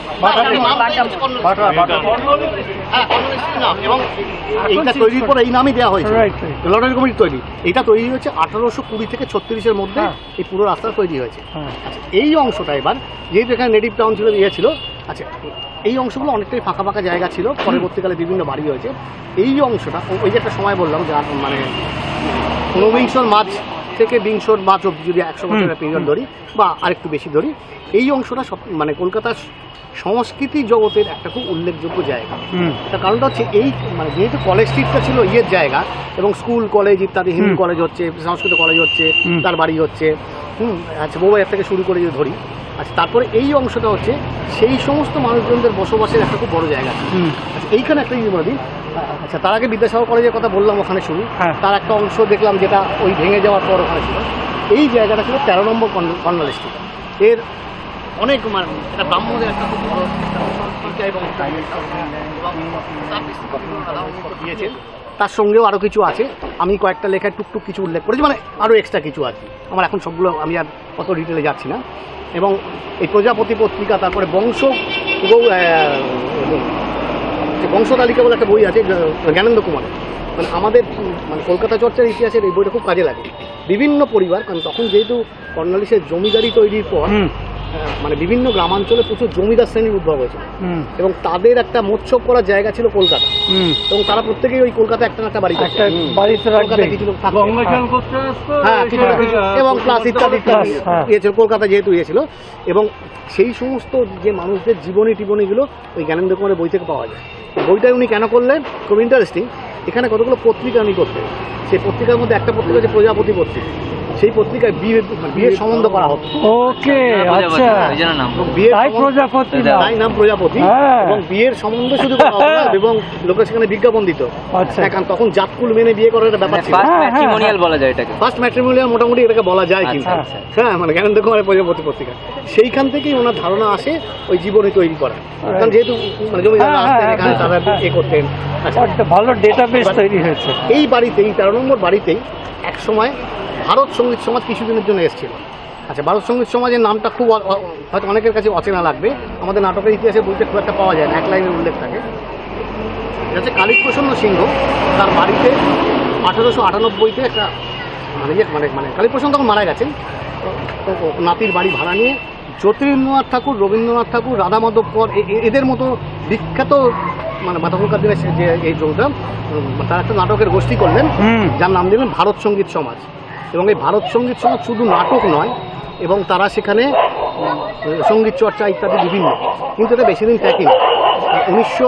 এবং এইটা তৈরির পর এই নামই দেওয়া হয়েছে লটারি কমিটি তৈরি। এটা তৈরি হয়েছে আঠারোশো কুড়ি থেকে ছত্রিশের মধ্যে এই পুরো রাস্তা তৈরি হয়েছে। আচ্ছা এই অংশটা এবার যেহেতু এখানে নেটিভ টাউন ছিল ইয়ে ছিল, আচ্ছা এই অংশগুলো অনেকটাই ফাঁকা ফাঁকা জায়গা ছিল, পরবর্তীকালে বিভিন্ন বাড়ি হয়েছে। এই অংশটা ওই যে একটা সময় বললাম যে মানে ঊনবিংশর মাঝ থেকে বিংশর মাঝ অব্দি যদি একশো বছরের পিরিয়ড ধরি বা আরেকটু বেশি ধরি, এই অংশটা সব মানে কলকাতার সংস্কৃতি জগতের একটা খুব উল্লেখযোগ্য জায়গা। তার কারণটা হচ্ছে এই মানে যেহেতু কলেজ স্ট্রিটটা ছিল ইয়ের জায়গা এবং স্কুল কলেজ ইত্যাদি, হিন্দু কলেজ হচ্ছে, সংস্কৃত কলেজ হচ্ছে, তার বাড়ি হচ্ছে, হুম আচ্ছা বউবাজার থেকে শুরু করে যদি ধরি। আচ্ছা তারপরে এই অংশটা হচ্ছে সেই সমস্ত মানুষজনদের বসবাসের একটা খুব বড় জায়গা। আচ্ছা এইখানে একটা জিনিস বলে দিই। আচ্ছা তার আগে বিদ্যাসাগর কলেজের কথা বললাম, ওখানে শুরু, তার একটা অংশ দেখলাম যেটা ওই ভেঙে যাওয়ার পর ওখানে ছিল। এই জায়গাটা ছিল তেরো নম্বর কর্নার স্ট্রিট। এর অনেক মানে এটা ব্রাহ্মণদের একটা খুব বড় দিয়েছেন, তার সঙ্গেও আরও কিছু আছে। আমি কয়েকটা লেখায় টুকটুক কিছু উল্লেখ করেছি, মানে আরও এক্সট্রা কিছু আছে, আমার এখন সবগুলো আমি আর অত ডিটেলে যাচ্ছি না। এবং এই প্রজাপতি পত্রিকা, তারপরে বংশ বংশ তালিকা বলে একটা বই আছে জ্ঞানেন্দ্র কুমারের, মানে আমাদের মানে কলকাতা চর্চার ইতিহাসের এই বইটা খুব কাজে লাগে। বিভিন্ন পরিবার, কারণ তখন যেহেতু কর্নালিসের জমিদারি তৈরির পর মানে বিভিন্ন গ্রামাঞ্চলে প্রচুর জমিদার শ্রেণীর উদ্ভব হয়েছিল এবং তাদের একটা মোৎসব করার জায়গা ছিল কলকাতা, এবং তারা প্রত্যেকেই ওই কলকাতা একটা একটা বাড়ি কিছু লোক থাকতো এবং প্লাস ইত্যাদি ইত্যাদি ইয়েছিল, কলকাতা যেহেতু ইয়েছিল। এবং সেই সমস্ত যে মানুষদের জীবনী টিবনীগুলো ওই জ্ঞানেন্দ্র কুমারের বই থেকে পাওয়া যায়। বইটাই উনি কেন করলেন খুব ইন্টারেস্টিং। এখানে কতগুলো পত্রিকা আমি করতে, সেই পত্রিকার মধ্যে একটা পত্রিকা হচ্ছে প্রজাপতি পত্রিকা, সেই পত্রিকায় বিয়ে বিয়ের সম্বন্ধ করা হতো। ওকে, আচ্ছা, তাই প্রজাপতি, তাই নাম প্রজাপতি। এবং বিয়ের সম্বন্ধ শুধু করা হতো না, এবং লোকের সেখানে বিজ্ঞাপন দিত। আচ্ছা, কারণ তখন জাতকুল মেনে বিয়ে করার একটা ব্যাপার ছিল। ফার্স্ট ম্যাট্রিমোনিয়াল বলা যায় এটাকে, ফার্স্ট ম্যাট্রিমোনিয়াল মোটামুটি এটাকে বলা যায়। কিন্তু হ্যাঁ, মানে জ্ঞানেন্দ্র কুমারের প্রজাপতি পত্রিকা, সেইখান থেকেই ওনার ধারণা আসে ওই জীবনী তৈরি করা। কারণ যেহেতু মানে জমিদাররা আসতেন এখানে, তারা এ করতেন। একটা ভালো ডেটাবেস তৈরি হয়েছে। এই বাড়িতেই, তেরো নম্বর বাড়িতেই এক সময় ভারত সঙ্গীত সমাজ কিছুদিনের জন্য এসেছিল। আচ্ছা, ভারত সঙ্গীত সমাজের নামটা খুব হয়তো অনেকের কাছে অচেনা লাগবে, আমাদের নাটকের ইতিহাসে বলতে খুব একটা পাওয়া যায় না, এক লাইনের উল্লেখ থাকে। এটা হচ্ছে কালিক প্রসন্ন সিংহ, তার বাড়িতে আঠারোশো আটানব্বইতে একটা মানে ইয়ে মানে মানে কালিক প্রসন্ন তখন মারা গেছেন, তো নাতির বাড়ি ভাড়া নিয়ে জ্যোতিরিন্দ্রনাথ ঠাকুর, রবীন্দ্রনাথ ঠাকুর, রাধা মাধব কর এদের মতো বিখ্যাত মানে তখনকার দিনে যে এই যোগটা, তারা একটা নাটকের গোষ্ঠী করলেন যার নাম দিলেন ভারত সঙ্গীত সমাজ। এবং এই ভারত সঙ্গীত সমাজ শুধু নাটক নয়, এবং তারা সেখানে সঙ্গীত চর্চা ইত্যাদি বিভিন্ন, কিন্তু এটা বেশি দিন থাকেনি। উনিশশো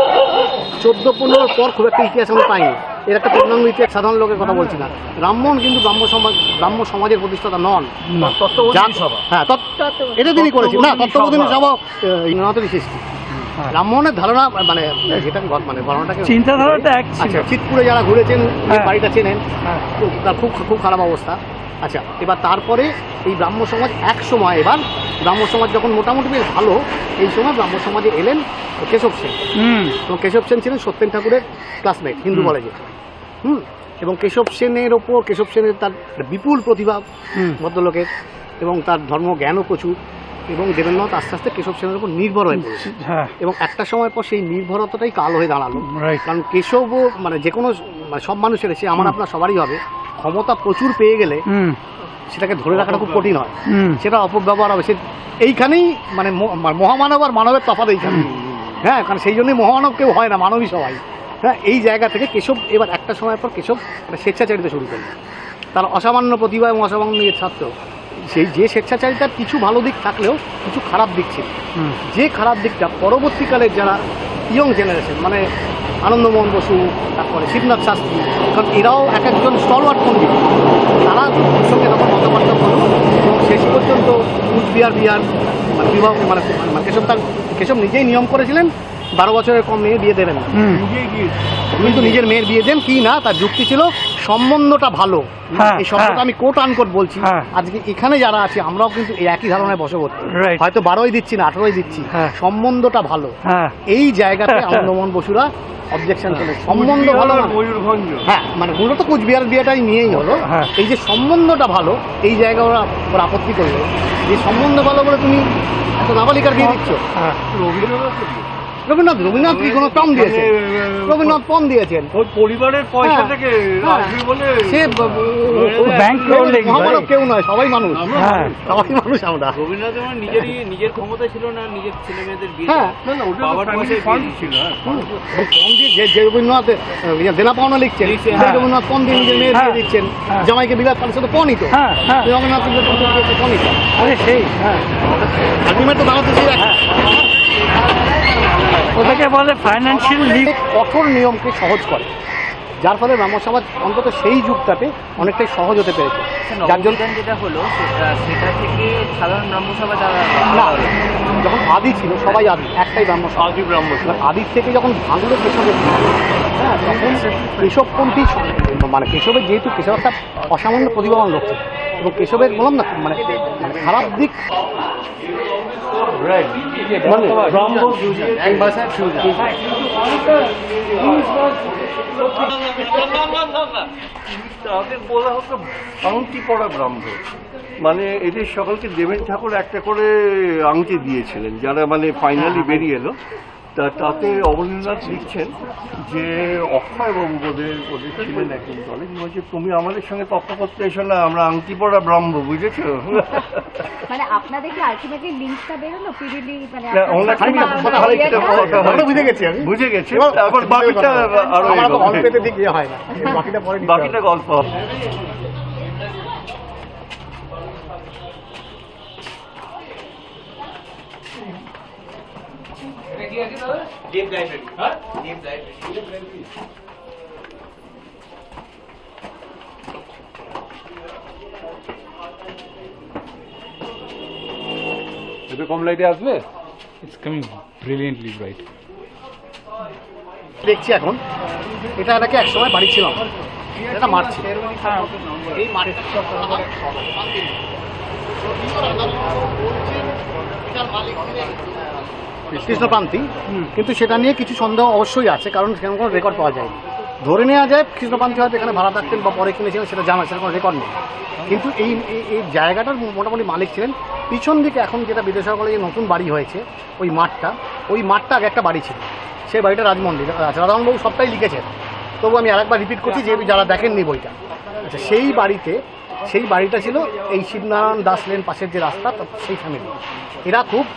চোদ্দো পনেরোর পর খুব একটা ইতিহাস আমি পাইনি, এর একটা পূর্ণাঙ্গ ইতিহাস সাধারণ লোকের কথা বলছি না। রামমোহন কিন্তু ব্রাহ্ম সমাজ ব্রাহ্ম সমাজের প্রতিষ্ঠাতা নন, তত্ত্ববোধিনী সভা। হ্যাঁ, এটা তিনি করেছেন না, তত্ত্ববোধিনী সভা ইংরেজি সৃষ্টি। রামমোহনের ধারণা মানে যেটা মানে ঘটনাটাকে চিন্তাধারাটা এক। আচ্ছা, চিতপুরে যারা ঘুরেছেন বাড়িটা চেনেন, তার খুব খুব খারাপ অবস্থা। আচ্ছা, এবার তারপরে এই ব্রাহ্ম সমাজ এক সময়, এবার ব্রাহ্ম সমাজ যখন মোটামুটি বেশ ভালো, এই সময় ব্রাহ্ম সমাজে এলেন কেশব সেন। এবং কেশব সেন ছিলেন সত্যেন ঠাকুরের ক্লাসমেট হিন্দু কলেজে। হুম এবং কেশব সেনের ওপর, কেশব সেনের তার বিপুল প্রতিভা ভদ্রলোকের, এবং তার ধর্ম জ্ঞানও প্রচুর, এবং দেবেন্দ্রনাথ আস্তে আস্তে কেশব সেনের উপর নির্ভর হয়ে পড়েছে। এবং একটা সময় পর সেই নির্ভরতাটাই কাল হয়ে দাঁড়ালো। কারণ কেশবও মানে যে কোনো সব মানুষের, সে আমার আপনার সবারই হবে, ক্ষমতা প্রচুর পেয়ে গেলে সেটাকে ধরে রাখাটা খুব কঠিন হয়, সেটা অপব্যবহার হবে। সে এইখানেই মানে মহামানব আর মানবের তফাৎ এইখানে। হ্যাঁ, কারণ সেই জন্যই মহামানব কেউ হয় না, মানবই সবাই। হ্যাঁ, এই জায়গা থেকে কেশব এবার একটা সময় পর কেশব স্বেচ্ছাচারিতা শুরু করলেন। তার অসামান্য প্রতিভা এবং অসামান্য ইয়ে ছাত্র, সেই যে স্বেচ্ছাচারিতার কিছু ভালো দিক থাকলেও কিছু খারাপ দিক ছিল। যে খারাপ দিকটা পরবর্তীকালের যারা ইয়ং জেনারেশন, মানে আনন্দমোহন বসু, তারপরে শিবনাথ শাস্ত্রী, কারণ এরাও এক একজন স্টলওয়ার্ড পণ্ডিত, তারা সঙ্গে তখন মতামত হলো, এবং শেষ পর্যন্ত কুচবিহার বিহার মানে বিবাহ মানে কেশব তার কেশব নিজেই নিয়ম করেছিলেন বারো বছরের কম মেয়ে বিয়ে দেবেন না, কিন্তু নিজের মেয়ের বিয়ে দেন। কি না, তার যুক্তি ছিল সম্বন্ধটা ভালো। এই শব্দটা আমি কোট আনকোট বলছি। আজকে এখানে যারা আছে আমরাও কিন্তু এই একই ধারণায় বশবর্তী, হয়তো বারোই দিচ্ছি না, আঠারোই দিচ্ছি, সম্বন্ধটা ভালো। এই জায়গাতে আনন্দমোহন বসুরা অবজেকশন চলে, সম্বন্ধ ভালো, ময়ূরভঞ্জ, হ্যাঁ মানে মূলত কুচবিহার বিয়েটাই নিয়েই হলো। এই যে সম্বন্ধটা ভালো, এই জায়গা ওরা ওরা আপত্তি করলো যে সম্বন্ধ ভালো বলে তুমি এত নাবালিকার বিয়ে দিচ্ছ। রবীন্দ্রনাথ রবীন্দ্রনাথ রবীন্দ্রনাথ কি কোনো কম দিয়েছেন? রবীন্দ্রনাথ কম দিয়েছেন, ওই পরিবারের পয়সা থেকে বলে সে ব্যাংক মহামানব কেউ নয়, সবাই মানুষ, সবাই মানুষ আমরা। রবীন্দ্রনাথ যেমন নিজেরই নিজের ক্ষমতা ছিল না, নিজের ছেলে মেয়েদের বিয়ে, হ্যাঁ বাবার পয়সা ছিল, কম দিয়ে যে রবীন্দ্রনাথ দেনা পাওনা লিখছেন, রবীন্দ্রনাথ কম দিয়ে নিজের মেয়ের বিয়ে দিচ্ছেন, জামাইকে বিলাস পালিয়ে তো পণই তো রবীন্দ্রনাথ পণই তো। আরে সেই হ্যাঁ আলটিমেট তো দাঁড়াতে সেই ওটাকে বলে ফাইন্যান্সিয়াল লিগ। কঠোর নিয়মকে সহজ করে, যার ফলে ব্রাহ্ম সমাজ অন্তত সেই যুগটাতে অনেকটাই সহজ হতে পেরেছে। যার জন্য যেটা হলো সেটা থেকে সাধারণ ব্রাহ্ম সমাজ না, যখন আদি ছিল সবাই আদি, একটাই ব্রাহ্ম সমাজ, আদি ব্রাহ্ম সমাজ। আদির থেকে যখন ভাঙলো কেশবের, হ্যাঁ তখন কেশবপন্থী মানে কেশবের, যেহেতু কেশব একটা অসামান্য প্রতিভাবান লোক ছিল, এবং কেশবের বললাম না মানে খারাপ দিক তাদের বলা হতো আংটি পড়া ব্রাহ্ম, মানে এদের সকলকে দেবেন ঠাকুর একটা করে আংটি দিয়েছিলেন যারা মানে ফাইনালি বেরিয়ে এলো। তা তাতে অবনীন্দ্রনাথ লিখছেন যে অক্ষয়বাবু ওদের ওদের ছিলেন একজন দলে, বলছে তুমি আমাদের সঙ্গে তর্ক করতে এসো না, আমরা আংটি পড়া ব্রাহ্ম, বুঝেছো? মানে আপনাদের কি আলটিমেটলি লিংকটা বেরোলো পিডিলি মানে বুঝে গেছি আমি, বুঝে গেছি। তারপর বাকিটা আরো অল্পেতে দিক ইয়ে হয় না, বাকিটা পরে বাকিটা গল্প। ডিপ লাইব্রেরি, হ্যাঁ ডিপ লাইব্রেরি। এতে কম লাইটে আসবে? It's coming brilliantly bright. দেখছি এখন এটা এটাকে এক সময় বাড়ি ছিল, এটা মাঠ ছিল। এই মাঠের কৃষ্ণকান্তি, কিন্তু সেটা নিয়ে কিছু সন্দেহ অবশ্যই আছে, কারণ সেখানে কোনো রেকর্ড পাওয়া যায়নি। ধরে নেওয়া যায় কৃষ্ণকান্তি হয়তো এখানে ভাড়া থাকতেন বা পরে কিনেছিলেন, সেটা জানা, সেটা কোনো রেকর্ড নেই। কিন্তু এই এই জায়গাটার মোটামুটি মালিক ছিলেন। পিছন দিকে এখন যেটা বিদ্যাসাগর কলেজে নতুন বাড়ি হয়েছে, ওই মাঠটা, ওই মাঠটা আগে একটা বাড়ি ছিল, সেই বাড়িটা রাজমন্দির। আচ্ছা, রাধারমণবাবু সবটাই লিখেছেন, তবু আমি আরেকবার রিপিট করছি যে যারা দেখেননি বইটা। আচ্ছা, সেই বাড়িতে, সেই বাড়িটা ছিল এই শিবনারায়ণ দাস লেন পাশের যে রাস্তা, সেই ফ্যামিলি। এরা খুব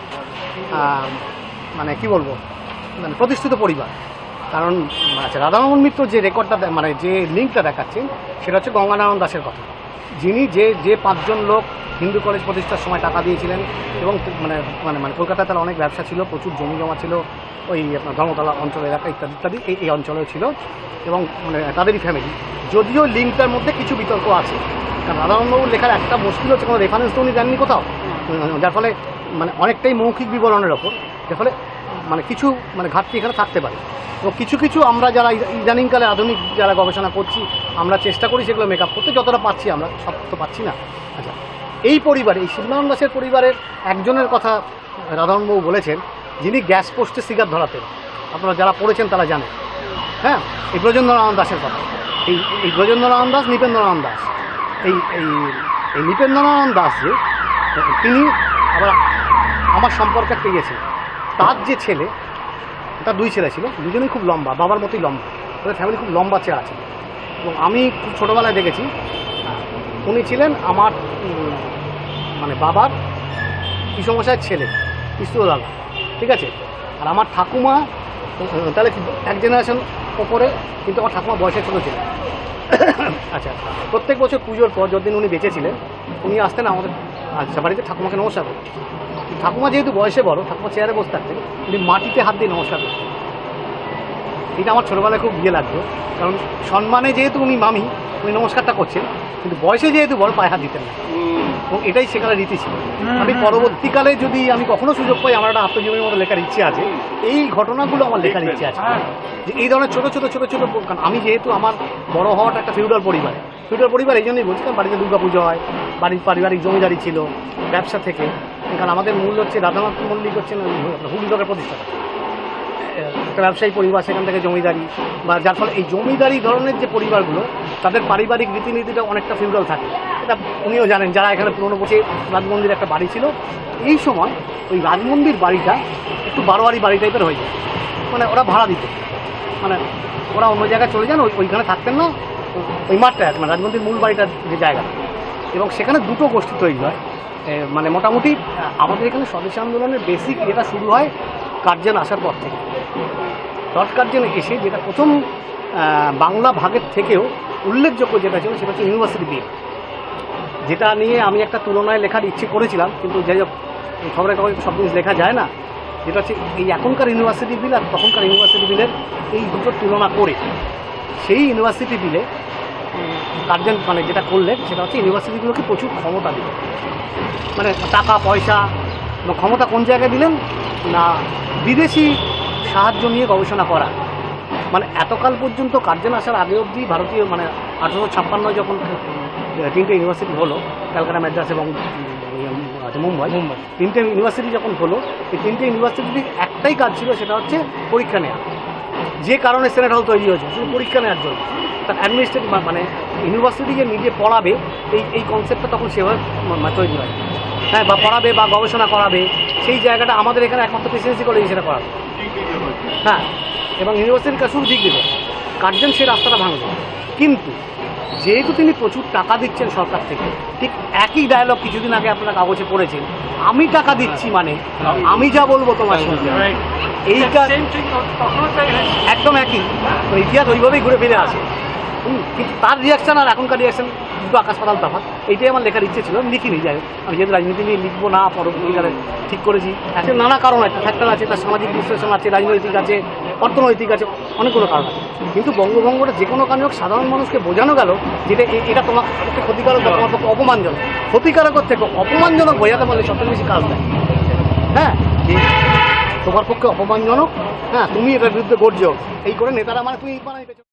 মানে কি বলবো, মানে প্রতিষ্ঠিত পরিবার। কারণ আচ্ছা, রাধারমণ মিত্র যে রেকর্ডটা মানে যে লিঙ্কটা দেখাচ্ছেন, সেটা হচ্ছে গঙ্গানারায়ণ দাসের কথা, যিনি যে যে পাঁচজন লোক হিন্দু কলেজ প্রতিষ্ঠার সময় টাকা দিয়েছিলেন এবং মানে মানে মানে কলকাতায় তার অনেক ব্যবসা ছিল, প্রচুর জমি জমা ছিল ওই আপনার ধর্মতলা অঞ্চল এলাকা ইত্যাদি ইত্যাদি, এই এই অঞ্চলেও ছিল এবং মানে তাদেরই ফ্যামিলি। যদিও লিঙ্কটার মধ্যে কিছু বিতর্ক আছে, কারণ রাধারমণবাবুর লেখার একটা মুশকিল হচ্ছে কোনো রেফারেন্স তো উনি দেননি কোথাও, যার ফলে মানে অনেকটাই মৌখিক বিবরণের ওপর, যার ফলে মানে কিছু মানে ঘাটতি এখানে থাকতে পারে। এবং কিছু কিছু আমরা যারা ইদানিংকালে আধুনিক যারা গবেষণা করছি, আমরা চেষ্টা করি সেগুলো মেকআপ করতে, যতটা পাচ্ছি আমরা, সব তো পাচ্ছি না। আচ্ছা, এই পরিবারে, এই শিবনারায়ণ দাসের পরিবারের একজনের কথা রাধারমণবাবু বলেছেন, যিনি গ্যাস পোস্টে সিগার ধরাতেন। আপনারা যারা পড়েছেন তারা জানেন। হ্যাঁ, এই ব্রজেন্দ্রনারায়ণ দাসের কথা। এই এই ব্রজেন্দ্রনারায়ণ দাস, নৃপেন্দ্রনারায়ণ দাস, এই এই এই নৃপেন্দ্রনারায়ণ দাস যে, তিনি আবার আমার সম্পর্কে একটা ইয়ে ছিল। তার যে ছেলে, তার দুই ছেলে ছিল, দুজনেই খুব লম্বা, বাবার মতোই লম্বা, তাদের ফ্যামিলি খুব লম্বা চেহারা আছে। এবং আমি খুব ছোটোবেলায় দেখেছি, উনি ছিলেন আমার মানে বাবার পিসমশাইয়ের ছেলে, পিস্তল দাদা, ঠিক আছে। আর আমার ঠাকুমা তাহলে এক জেনারেশন ওপরে, কিন্তু আমার ঠাকুমা বয়সে ছোটো ছিলেন। আচ্ছা, প্রত্যেক বছর পুজোর পর যতদিন উনি বেঁচে ছিলেন, উনি আসতেন আমাদের আচ্ছা বাড়িতে ঠাকুমাকে নমস্কার করতেন। ঠাকুমা যেহেতু বয়সে বড়, ঠাকুমা চেয়ারে বসে থাকতেন, উনি মাটিতে হাত দিয়ে নমস্কার করতেন। এটা আমার ছোটোবেলায় খুব ইয়ে লাগতো, কারণ সম্মানে যেহেতু উনি মামি, উনি নমস্কারটা করছেন, কিন্তু বয়সে যেহেতু বড়, পায়ে হাত দিতেন না। এবং এটাই সেখানে রীতি ছিল। আমি পরবর্তীকালে যদি আমি কখনো সুযোগ পাই, আমার একটা আত্মজীবনীর মতো লেখার ইচ্ছে আছে, এই ঘটনাগুলো আমার লেখার ইচ্ছে আছে, যে এই ধরনের ছোটো ছোটো ছোটো ছোটো। কারণ আমি যেহেতু আমার বড় হওয়াটা একটা ফিউডাল পরিবার, ফিউডাল পরিবার এই জন্যই বলছি, কারণ বাড়িতে দুর্গা পুজো হয়, বাড়ির পারিবারিক জমিদারি ছিল, ব্যবসা থেকে। কারণ আমাদের মূল হচ্ছে রাধারমণ মল্লিক হচ্ছেন হুগলিদকের প্রতিষ্ঠাতা, একটা ব্যবসায়ী পরিবার, সেখান থেকে জমিদারি, বা যার ফলে এই জমিদারি ধরনের যে পরিবারগুলো, তাদের পারিবারিক রীতিনীতিটা অনেকটা ফিউডাল থাকে। এটা উনিও জানেন, যারা এখানে পুরনো বসে। রাজমন্দির একটা বাড়ি ছিল, এই সময় ওই রাজমন্দির বাড়িটা একটু বারোয়ারি বাড়ি টাইপের হয়ে যায়, মানে ওরা ভাড়া দিত, মানে ওরা অন্য জায়গায় চলে যান, ওই ওইখানে থাকতেন না, ওই মাঠটা মানে রাজমন্দির মূল বাড়িটার যে জায়গা। এবং সেখানে দুটো গোষ্ঠী তৈরি হয়, মানে মোটামুটি আমাদের এখানে স্বদেশী আন্দোলনের বেসিক এটা শুরু হয় কার্জন আসার পর থেকে। ডট কার্জনে এসে যেটা প্রথম বাংলা ভাগের থেকেও উল্লেখযোগ্য যেটা ছিল, সেটা হচ্ছে ইউনিভার্সিটি বিল, যেটা নিয়ে আমি একটা তুলনায় লেখার ইচ্ছে করেছিলাম, কিন্তু যাই হোক খবরের কাগজে সব জিনিস লেখা যায় না। যেটা হচ্ছে এই এখনকার ইউনিভার্সিটি বিল আর তখনকার ইউনিভার্সিটি বিলের এই দুটোর তুলনা করে সেই ইউনিভার্সিটি বিলে কার্জন মানে যেটা করলেন, সেটা হচ্ছে ইউনিভার্সিটিগুলোকে প্রচুর ক্ষমতা দিলেন, মানে টাকা পয়সা এবং ক্ষমতা কোন জায়গায় দিলেন না, বিদেশি সাহায্য নিয়ে গবেষণা করা। মানে এতকাল পর্যন্ত কার্জন আসার আগে অবধি ভারতীয় মানে আঠারোশো ছাপ্পান্ন যখন তিনটে ইউনিভার্সিটি হলো, ক্যালকাটা, মাদ্রাজ এবং আচ্ছা মুম্বাই মুম্বাই তিনটে ইউনিভার্সিটি যখন হলো, এই তিনটে ইউনিভার্সিটির একটাই কাজ ছিল, সেটা হচ্ছে পরীক্ষা নেওয়া। যে কারণে সেনেট হল তৈরি হয়েছে, শুধু পরীক্ষা নেওয়ার জন্য। তার অ্যাডমিনিস্ট্রেটিভ মানে ইউনিভার্সিটি যে নিজে পড়াবে, এই এই কনসেপ্টটা তখন সেভাবে তৈরি হয়, হ্যাঁ, বা পড়াবে বা গবেষণা করাবে, সেই জায়গাটা আমাদের এখানে একমাত্র প্রেসিডেন্সি কলেজ সেটা করাবে, হ্যাঁ। এবং ইউনিভার্সিটির কাছে শুরু দিক দিল, কার্জন সেই রাস্তাটা ভাঙল। কিন্তু যেহেতু তিনি প্রচুর টাকা দিচ্ছেন সরকার থেকে, ঠিক একই ডায়লগ কিছুদিন আগে আপনারা কাগজে পড়েছেন, আমি টাকা দিচ্ছি মানে আমি যা বলবো তোমার শুনতে, এইটা একদম একই ইতিহাস, ওইভাবেই ঘুরে ফিরে আসে। কিন্তু তার রিয়াকশান আর এখনকার রিয়াকশান দুটো আকাশ পাতাল তফাৎ। এইটাই আমার লেখার ইচ্ছে ছিল, আমি লিখিনি। যাই হোক, আমি যেহেতু রাজনীতি নিয়ে লিখবো না, পরবর্তীকালে ঠিক করেছি। একটা নানা কারণ আছে, ফ্যাক্টর আছে, তার সামাজিক বিশ্লেষণ আছে, রাজনৈতিক আছে, অর্থনৈতিক আছে, অনেকগুলো কারণ আছে। কিন্তু বঙ্গভঙ্গটা যে কোনো কারণে হোক সাধারণ মানুষকে বোঝানো গেল যেটা এটা তোমার পক্ষে ক্ষতিকারক, তোমার পক্ষে অপমানজনক। ক্ষতিকারকের থেকে অপমানজনক বোঝাতে পারলে সবথেকে বেশি কাজ দেয়। হ্যাঁ তোমার পক্ষে অপমানজনক, হ্যাঁ তুমি এটার বিরুদ্ধে গর্জ, এই করে নেতারা মানে তুমি